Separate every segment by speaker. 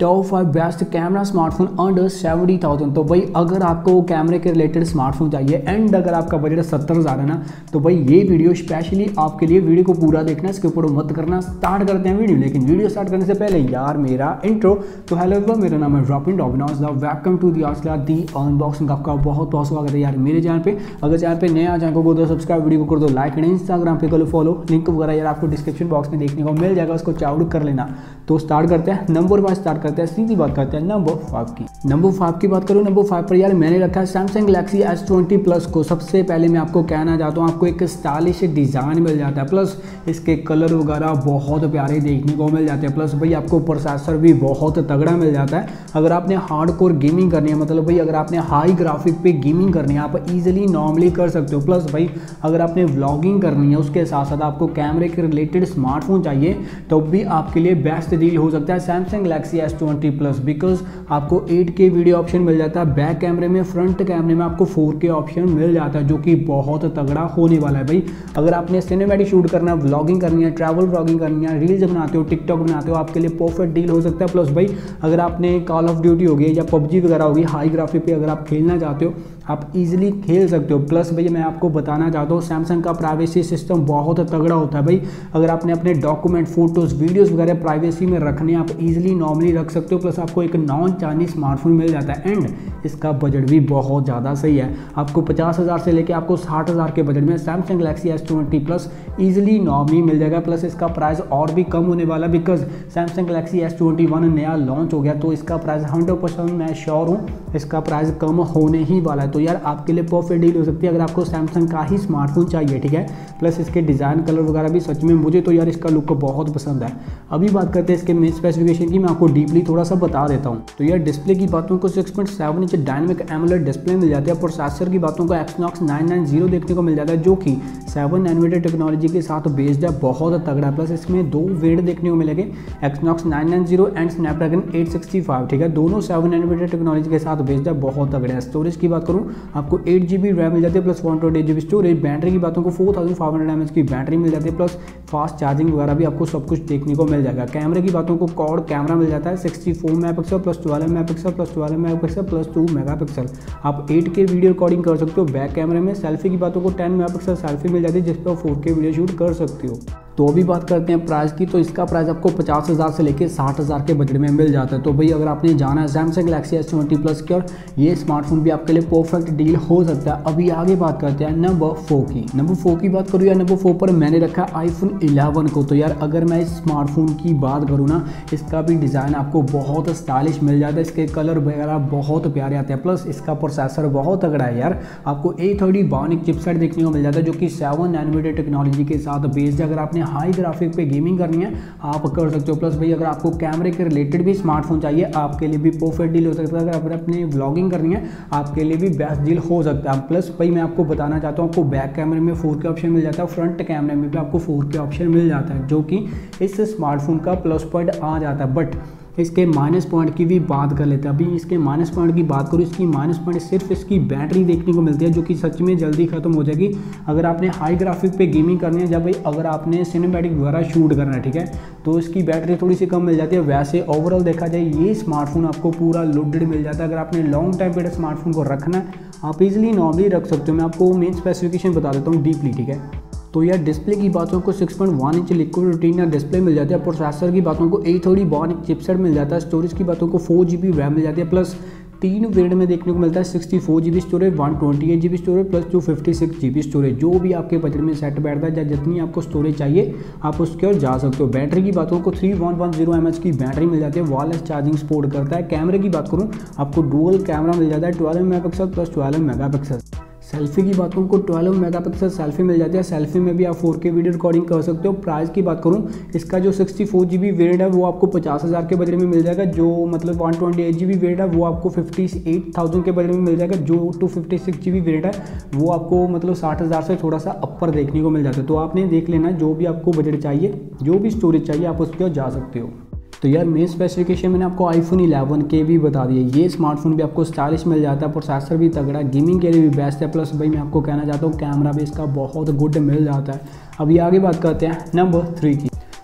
Speaker 1: Top 5 best camera smartphone under 70,000। तो भाई अगर आपको कैमरे के रिलेटेड स्मार्टफोन चाहिए एंड अगर आपका बजट 70,000 है ना, तो भाई ये वीडियो स्पेशली आपके लिए। वीडियो को पूरा देखना, इसके ऊपर मत करना। स्टार्ट करते हैं वीडियो, लेकिन वीडियो स्टार्ट करने से पहले यार मेरा इंट्रो। तो हेलो एवरीवन, मेरा नाम है Robin Avinash, welcome to the unboxing. आपका बहुत बहुत स्वागत है यार मेरे चैनल पे। अगर चैनल पे नया चैनल को दो सब्सक्राइब, वीडियो को कर दो लाइक, एंड इंस्टाग्राम पे कर फॉलो। लिंक वगैरह यार आपको डिस्क्रिप्शन बॉक्स में देखने को मिल जाएगा, उसको चाउड कर लेना। तो स्टार्ट करते हैं, नंबर 1 स्टार्ट करते हैं, सीधी बात करते हैं नंबर 5 की। नंबर 5 की बात करूँ, नंबर 5 पर यार मैंने रखा है सैमसंग गैलेक्सी S20 प्लस को। सबसे पहले मैं आपको कहना चाहता हूँ, आपको एक स्टाइलिश डिज़ाइन मिल जाता है, प्लस इसके कलर वगैरह बहुत प्यारे देखने को मिल जाते हैं, प्लस भाई आपको प्रोसेसर भी बहुत तगड़ा मिल जाता है। अगर आपने हार्डकोर गेमिंग करनी है, मतलब भाई अगर आपने हाई ग्राफिक पे गेमिंग करनी है, आप इजीली नॉर्मली कर सकते हो। प्लस भाई अगर आपने व्लॉगिंग करनी है, उसके साथ साथ आपको कैमरे के रिलेटेड स्मार्टफोन चाहिए, तो भी आपके लिए बेस्ट डील हो सकता है Samsung Galaxy S20 plus. Because आपको 8K वीडियो ऑप्शन मिल जाता है बैक कैमरे में, फ्रंट कैमरे में आपको 4K ऑप्शन मिल जाता है, जो कि बहुत तगड़ा होने वाला है। भाई अगर आपने सिनेमैटिक शूट करना है, व्लॉगिंग करनी है, ट्रैवल व्लॉगिंग करनी है, रील्स बनाते हो, टिकटॉक बनाते हो, आपके लिए परफेक्ट डील हो सकता है। प्लस भाई अगर आपने कॉल ऑफ ड्यूटी होगी या पबजी वगैरह होगी, हाई ग्राफिक पे अगर आप खेलना चाहते हो, आप इजीली खेल सकते हो। प्लस भाई मैं आपको बताना चाहता हूँ, सैमसंग का प्राइवेसी सिस्टम बहुत तगड़ा होता है। भाई अगर आपने अपने डॉक्यूमेंट, फोटोज़, वीडियोस वगैरह प्राइवेसी में रखने, आप इजीली नॉर्मली रख सकते हो। प्लस आपको एक नॉन चाइनीज स्मार्टफोन मिल जाता है एंड इसका बजट भी बहुत ज़्यादा सही है। आपको 50,000 से लेकर आपको 60,000 के बजट में Samsung Galaxy S20 plus easily normally मिल जाएगा। प्लस इसका प्राइस और भी कम होने वाला, बिकॉज सैमसंग गैलेक्सी S21 नया लॉन्च हो गया, तो इसका प्राइस 100% मैं श्योर हूँ इसका प्राइस कम होने ही वाला है। तो यार आपके लिए परफेक्ट डील हो सकती है अगर आपको सैमसंग का ही स्मार्टफोन चाहिए, ठीक है। प्लस इसके डिज़ाइन, कलर वगैरह भी सच में मुझे तो यार इसका लुक बहुत पसंद है। अभी बात करते हैं इसके मेन स्पेसिफिकेशन की, मैं आपको डीपली थोड़ा सा बता देता हूँ। तो यार डिस्प्ले की बातों को 6.7 इंच डायनामिक एमोलेड डिस्प्ले मिल जाती है। प्रोसेसर की बातों को Exynos 990 देखने को मिल जाता है, जो कि 7 नैनोमीटर टेक्नोलॉजी के साथ बेस्ड है, बहुत तगड़ा। प्लस इसमें 2 वेरिएंट देखने को मिलेंगे, Exynos 990 एंड स्नैपड्रैगन 865, ठीक है। दोनों 7 नैनोमीटर टेक्नोलॉजी के साथ बेस्ड है, बहुत तगड़ा है। स्टोरेज की बात करूँ, आपको 8GB रैम मिल जाती है, प्लस 128GB स्टोरेज। बैटरी की बातों को 4500 mAh की बैटरी मिल जाती है, प्लस फास्ट चार्जिंग वगैरह भी आपको सब कुछ देखने को मिल जाएगा। कैमरे की बातों को क्वाड कैमरा मिल जाता है, 64 megapixel plus 12 megapixel plus 12 megapixel plus 2 megapixel. आप 8K वीडियो रिकॉर्डिंग कर सकते हो बैक कैमरे में। सेल्फी की बातों को 10 मेगापिक्सल सेल्फी मिल जाती है, जिस पर 4K वीडियो शूट कर सकते हो। तो अभी बात करते हैं प्राइस की। तो इसका प्राइस आपको 50,000 से लेकर 60,000 के बजट में मिल जाता है। तो भाई अगर आपने जाना है सैमसंग गैलेक्सी S20 प्लस की, और ये स्मार्टफोन भी आपके लिए परफेक्ट डील हो सकता है। अभी आगे बात करते हैं नंबर 4 की। नंबर 4 की बात करूँ यार, नंबर 4 पर मैंने रखा है iPhone 11 को। तो यार अगर मैं इस स्मार्टफोन की बात करूँ ना, इसका भी डिज़ाइन आपको बहुत स्टाइलिश मिल जाता है, इसके कलर वगैरह बहुत प्यारे आते हैं। प्लस इसका प्रोसेसर बहुत तगड़ा है यार, आपको A30 Bionic चिपसेट देखने को मिल जाता है, जो कि 7 नैनोमीटर टेक्नोलॉजी के साथ बेस्ड है। अगर आपने हाई ग्राफिक पे गेमिंग करनी है, आप कर सकते हो। प्लस भाई अगर आपको कैमरे के रिलेटेड भी स्मार्टफोन चाहिए, आपके लिए भी परफेक्ट डील हो सकता है। अगर अपनी व्लॉगिंग करनी है, आपके लिए भी बेस्ट डील हो सकता है। प्लस भाई मैं आपको बताना चाहता हूँ, आपको बैक कैमरे में 4K ऑप्शन मिल जाता है, फ्रंट कैमरे में भी आपको 4K ऑप्शन मिल जाता है, जो कि इस स्मार्टफोन का प्लस पॉइंट आ जाता है। बट इसके माइनस पॉइंट की भी बात कर लेते हैं। अभी इसके माइनस पॉइंट की बात करूँ, इसकी माइनस पॉइंट सिर्फ इसकी बैटरी देखने को मिलती है, जो कि सच में जल्दी खत्म हो जाएगी अगर आपने हाई ग्राफिक पे गेमिंग करनी है। जब भाई अगर आपने सिनेमैटिक वगैरह शूट करना है, ठीक है, तो इसकी बैटरी थोड़ी सी कम मिल जाती है। वैसे ओवरऑल देखा जाए, ये स्मार्टफोन आपको पूरा लोडेड मिल जाता है। अगर आपने लॉन्ग टाइम पे स्मार्टफोन को रखना है, आप इजीली नॉर्मली रख सकते हो। मैं आपको मेन स्पेसिफिकेशन बता देता हूँ डीपली, ठीक है। तो यार डिस्प्ले की बातों को 6.1 इंच लिक्विड रेटिना डिस्प्ले मिल जाती है। प्रोसेसर की बातों को A30 Bionic चिपसेट मिल जाता है। स्टोरेज की बातों को 4GB रैम मिल जाती है, प्लस 3 वेरिएंट में देखने को मिलता है, 64GB storage, 128GB storage plus 256GB storage. जो भी आपके बजट में सेट बैठता है, जितनी आपको स्टोरेज चाहिए आप उसके और जा सकते हो। बैटरी की बातों को 3110 mAh की बैटरी मिल जाती है, वायरलेस चार्जिंग सपोर्ट करता है। कैमरे की बात करूँ, आपको डुअल कैमरा मिल जाता है, 12 मेगापिक्सल प्लस 12 मेगापिक्सल। सेल्फी की बातों को 12 मेगापिक्सल सेल्फी मिल जाती है, सेल्फी में भी आप 4K वीडियो रिकॉर्डिंग कर सकते हो। प्राइस की बात करूँ, इसका जो 64GB वेरिएंट है वो आपको 50,000 के बजट में मिल जाएगा। जो मतलब 128GB वेरिएंट है वो आपको 58,000 के बजट में मिल जाएगा। जो 256GB वेरिएंट है वो आपको मतलब 60,000 से थोड़ा सा अपर देखने को मिल जाता है। तो आपने देख लेना, जो भी आपको बजट चाहिए, जो भी स्टोरेज चाहिए, आप उस पर जा सकते हो। तो यार मेन स्पेसिफिकेशन मैंने आपको iPhone 11 के भी बता दिए। ये स्मार्टफोन भी आपको स्टाइलिश मिल जाता है, प्रोसेसर भी तगड़ा, गेमिंग के लिए भी बेस्ट है। प्लस भाई मैं आपको कहना चाहता हूँ कैमरा भी इसका बहुत गुड मिल जाता है। अभी आगे बात करते हैं नंबर 3 की।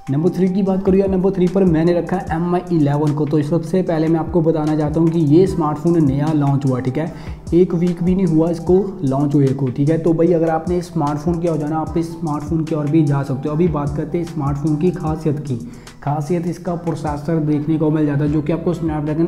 Speaker 1: नंबर 3 की बात करूँ या नंबर 3 पर मैंने रखा है Mi 11 को। तो सबसे पहले मैं आपको बताना चाहता हूँ कि ये स्मार्टफोन नया लॉन्च हुआ, ठीक है, एक वीक भी नहीं हुआ इसको लॉन्च हुए को, ठीक है। तो भाई अगर आपने स्मार्टफोन किया हो जाना, आप इस स्मार्टफोन की और भी जा सकते हो। अभी बात करते हैं स्मार्टफोन की खासियत इसका प्रोसेसर देखने को मिल जाता है जो कि आपको स्नैपड्रैगन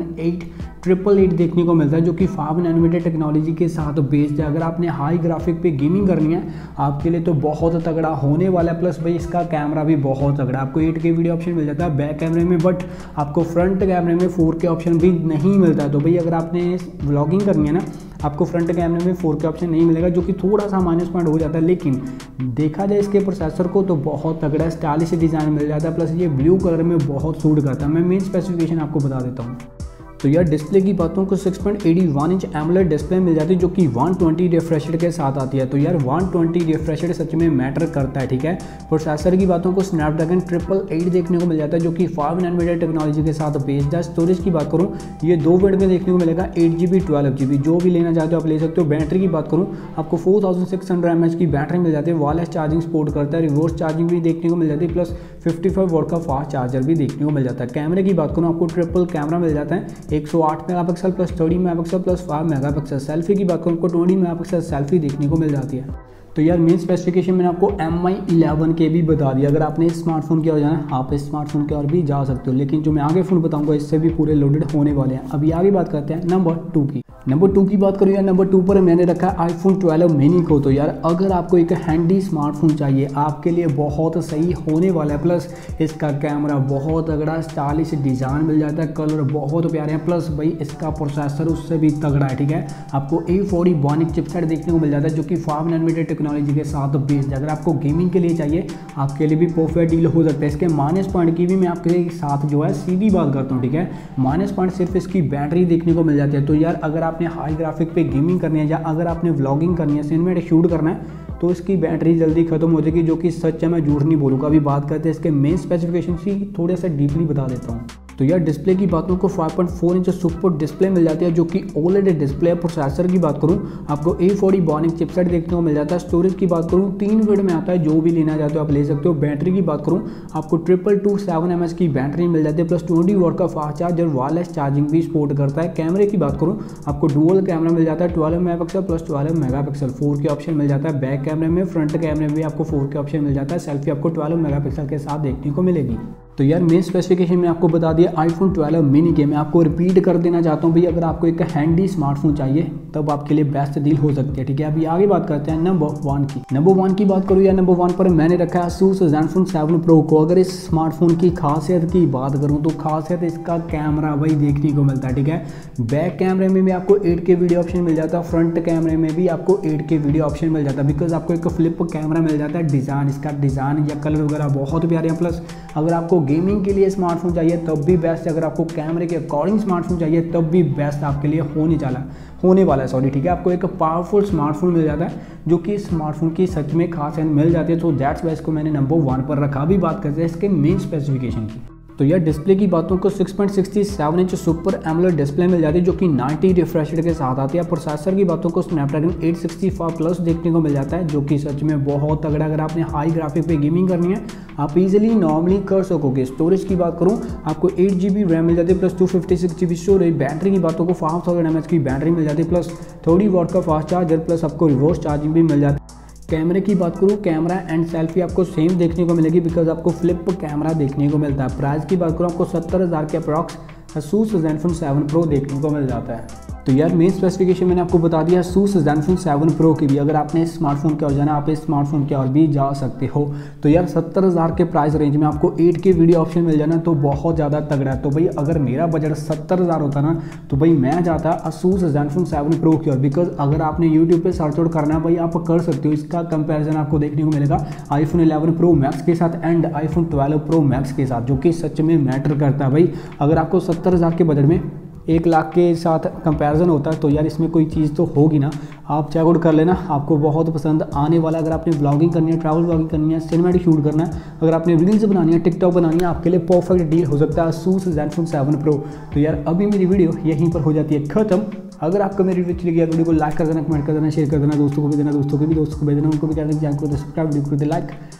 Speaker 1: 888 देखने को मिलता है जो कि 5 नैनोमीटर टेक्नोलॉजी के साथ बेस्ड है। अगर आपने हाई ग्राफिक पे गेमिंग करनी है आपके लिए तो बहुत तगड़ा होने वाला है। प्लस भाई इसका कैमरा भी बहुत तगड़ा, आपको 8K वीडियो ऑप्शन मिल जाता है बैक कैमरे में, बट आपको फ्रंट कैमरे में 4K ऑप्शन भी नहीं मिलता है। तो भाई अगर आपने व्लॉगिंग करनी है ना, आपको फ्रंट कैमरे में 4K ऑप्शन नहीं मिलेगा जो कि थोड़ा सा माइनस पॉइंट हो जाता है। लेकिन देखा जाए इसके प्रोसेसर को तो बहुत तगड़ा स्टाइलिश डिज़ाइन मिल जाता है। प्लस ये ब्लू कलर में बहुत सूट करता है। मैं मेन स्पेसिफिकेशन आपको बता देता हूँ। तो यार डिस्प्ले की बातों को 6.81 इंच एमोलेड डिस्प्ले मिल जाती है जो कि 120 रिफ्रेश रेट के साथ आती है। तो यार 120 रिफ्रेश रेट सच में मैटर करता है, ठीक है। प्रोसेसर की बातों को स्नैपड्रैगन 888 देखने को मिल जाता है जो कि 5 नैनोमीटर टेक्नोलॉजी के साथ बेस्ड है। स्टोरेज की बात करूँ ये 2 वेरिएंट में देखने को मिलेगा, 8GB 12GB, जो भी लेना चाहते हो आप ले सकते हो। बैटरी की बात करूँ आपको 4600 mAh की बैटरी मिल जाती है, वायरलेस चार्जिंग सपोर्ट करता है, रिवर्स चार्जिंग भी देखने को मिल जाती है, प्लस 55 वॉट का फास्ट चार्जर भी देखने को मिल जाता है। कैमरे की बात करूँ आपको ट्रिपल कैमरा मिल जाता है, 108 megapixel plus 30 megapixel plus 5 megapixel. Selfie की बात करूँ आपको 20 मेगापिक्सल सेल्फी देखने को मिल जाती है। तो यार मेन स्पेसिफिकेशन मैंने आपको Mi 11 के भी बता दिया। अगर आपने स्मार्टफोन की ओर जाना आप इस स्मार्टफोन की ओर भी जा सकते हो, लेकिन जो मैं आगे फ़ोन बताऊंगा इससे भी पूरे लोडेड होने वाले हैं। अभी आगे बात करते हैं नंबर 2 की। नंबर 2 की बात करूँ यार, नंबर 2 पर मैंने रखा है iPhone 12 मिनी को। तो यार अगर आपको एक हैंडी स्मार्टफोन चाहिए आपके लिए बहुत सही होने वाला है। प्लस इसका कैमरा बहुत तगड़ा, स्टाइलिश डिज़ाइन मिल जाता है, कलर बहुत प्यारे हैं, प्लस भाई इसका प्रोसेसर उससे भी तगड़ा है, ठीक है। आपको A40 Bionic चिपसेट देखने को मिल जाता है जो कि 5 नैनोमीटर टेक्नोलॉजी के साथ बेस्ड। अगर आपको गेमिंग के लिए चाहिए आपके लिए भी परफेक्ट डील हो सकता है। इसके माइनस पॉइंट की भी मैं आपके साथ जो है सीधी बात करता हूँ, ठीक है। माइनस पॉइंट सिर्फ इसकी बैटरी देखने को मिल जाती है। तो यार अगर आपने हाई ग्राफिक पे गेमिंग करनी है या अगर आपने व्लॉगिंग करनी है, सिनेमैटिक शूट करना है तो इसकी बैटरी जल्दी खत्म हो जाएगी, जो कि सच है, मैं झूठ नहीं बोलूँगा। अभी बात करते हैं इसके मेन स्पेसिफिकेशन की, थोड़ा सा डीपली बता देता हूँ। तो यार डिस्प्ले की बातों को 5.4 इंच सुपर डिस्प्ले मिल जाती है जो कि OLED डिस्प्ले है। प्रोसेसर की बात करूँ आपको A40 Bionic चिपसेट देखने को मिल जाता है। स्टोरेज की बात करूँ 3 वेरिएंट में आता है, जो भी लेना चाहते हो आप ले सकते हो। बैटरी की बात करूँ आपको 277 mAh की बैटरी मिल जाती है, प्लस 20 वॉट का फास्ट चार्जर, वायरलेस चार्जिंग भी सपोर्ट करता है। कैमरे की बात करूँ आपको डुअल कैमरा मिल जाता है, 12 megapixel plus 12 megapixel, 4K option मिल जाता है बैक कैमरे में। फ्रंट कैमरे में भी आपको 4K ऑप्शन मिल जाता है। सेल्फी आपको 12 मेगापिक्सल के साथ देखने को मिलेगी। तो यार मेन स्पेसिफिकेशन में आपको बता दिया iPhone 12 मिनी के। मैं आपको रिपीट कर देना चाहता हूँ भाई, अगर आपको एक हैंडी स्मार्टफोन चाहिए तब आपके लिए बेस्ट डील हो सकती है, ठीक है। अभी आगे बात करते हैं नंबर 1 की। नंबर 1 की बात करूँ या नंबर 1 पर मैंने रखा है Asus Zenfone 7 Pro को। अगर इस स्मार्टफोन की खासियत की बात करूँ तो खासियत इसका कैमरा भाई देखने को मिलता है, ठीक है। बैक कैमरे में भी आपको 8K वीडियो ऑप्शन मिल जाता है, फ्रंट कैमरे में भी आपको 8K वीडियो ऑप्शन मिल जाता है, बिकॉज आपको एक फ्लिप कैमरा मिल जाता है। डिज़ाइन इसका डिज़ाइन या कलर वगैरह बहुत प्यारे हैं। प्लस अगर आपको गेमिंग के लिए स्मार्टफोन चाहिए तब भी बेस्ट, अगर आपको कैमरे के अकॉर्डिंग स्मार्टफोन चाहिए तब भी बेस्ट आपके लिए होने वाला है, सॉरी, ठीक है। आपको एक पावरफुल स्मार्टफोन मिल जाता है जो कि स्मार्टफोन की सच में खास मिल जाती है। तो दैट्स वाई इसको मैंने नंबर 1 पर रखा। भी बात करते हैं इसके मेन स्पेसिफिकेशन की। तो यार डिस्प्ले की बातों को 6.67 इंच सुपर एमोलेड डिस्प्ले मिल जाती है जो कि 90 रिफ्रेश रेट के साथ आती है। प्रोसेसर की बातों को स्नैपड्रैगन 865 प्लस देखने को मिल जाता है जो कि सच में बहुत तगड़ा। अगर आपने हाई ग्राफिक पे गेमिंग करनी है आप इजीली नॉर्मली कर सकोगे। स्टोरेज की बात करूँ आपको 8GB रैम मिल जाती है, प्लस 256GB स्टोरेज। बैटरी की बातों को 5000 mAh की बैटरी मिल जाती है, प्लस 30 वॉट का फास्ट चार्जर, प्लस आपको रिवर्स चार्जिंग भी मिल जाती है। कैमरे की बात करूँ कैमरा एंड सेल्फी आपको सेम देखने को मिलेगी, बिकॉज आपको फ्लिप कैमरा देखने को मिलता है। प्राइस की बात करूँ आपको 70,000 के अप्रॉक्स Asus Zenfone 7 Pro देखने को मिल जाता है। तो यार मेन स्पेसिफिकेशन मैंने आपको बता दिया Asus Zenfone 7 Pro की भी। अगर आपने इस स्मार्टफोन की ओर जाना आप इस स्मार्टफोन की ओर भी जा सकते हो। तो यार 70,000 के प्राइस रेंज में आपको 8K वीडियो ऑप्शन मिल जाना तो बहुत ज़्यादा तगड़ा है। तो भाई अगर मेरा बजट 70,000 होता ना तो भाई मैं जाता Asus Zenfone 7 Pro की ओर, बिकॉज अगर आपने यूट्यूब पे सर्च आउट करना है भाई आप कर सकते हो। इसका कंपैरिजन आपको देखने को मिलेगा iPhone 11 Pro Max के साथ एंड iPhone 12 Pro Max के साथ, जो कि सच में मैटर करता है भाई। अगर आपको 70,000 के बजट में 1 लाख के साथ कंपैरिजन होता है तो यार इसमें कोई चीज़ तो होगी ना। आप चेकआउट कर लेना, आपको बहुत पसंद आने वाला। अगर आपने ब्लॉगिंग करनी है, ट्रैवल ब्लॉगिंग करनी है, सिनेमैटिक शूट करना है, अगर आपने रील्स बनानी है, टिकटॉक बनानी है, आपके लिए परफेक्ट डील हो सकता है Asus Zenfone 7 Pro। तो यार अभी मेरी वीडियो यहीं पर हो जाती है ख़त्म। अगर आपको मेरी वीडियो अच्छी लगी वीडियो को लाइक कर देना, कमेंट कर देना, शेयर कर देना, दोस्तों को भी देना, दोस्तों को भी भेज देना, उनको भी कहना चैनल को सब्सक्राइब, वीडियो को लाइक।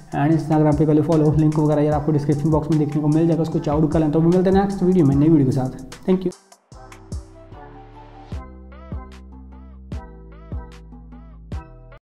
Speaker 1: एंड इंस्टाग्राम पे कर लो फॉलो, लिंक वगैरह यार आपको डिस्क्रिप्शन बॉक्स में देखने को मिल जाएगा, उसको चाउड कर लें। तो भी मिलते हैं नेक्स्ट वीडियो में नई वीडियो के साथ। Thank you.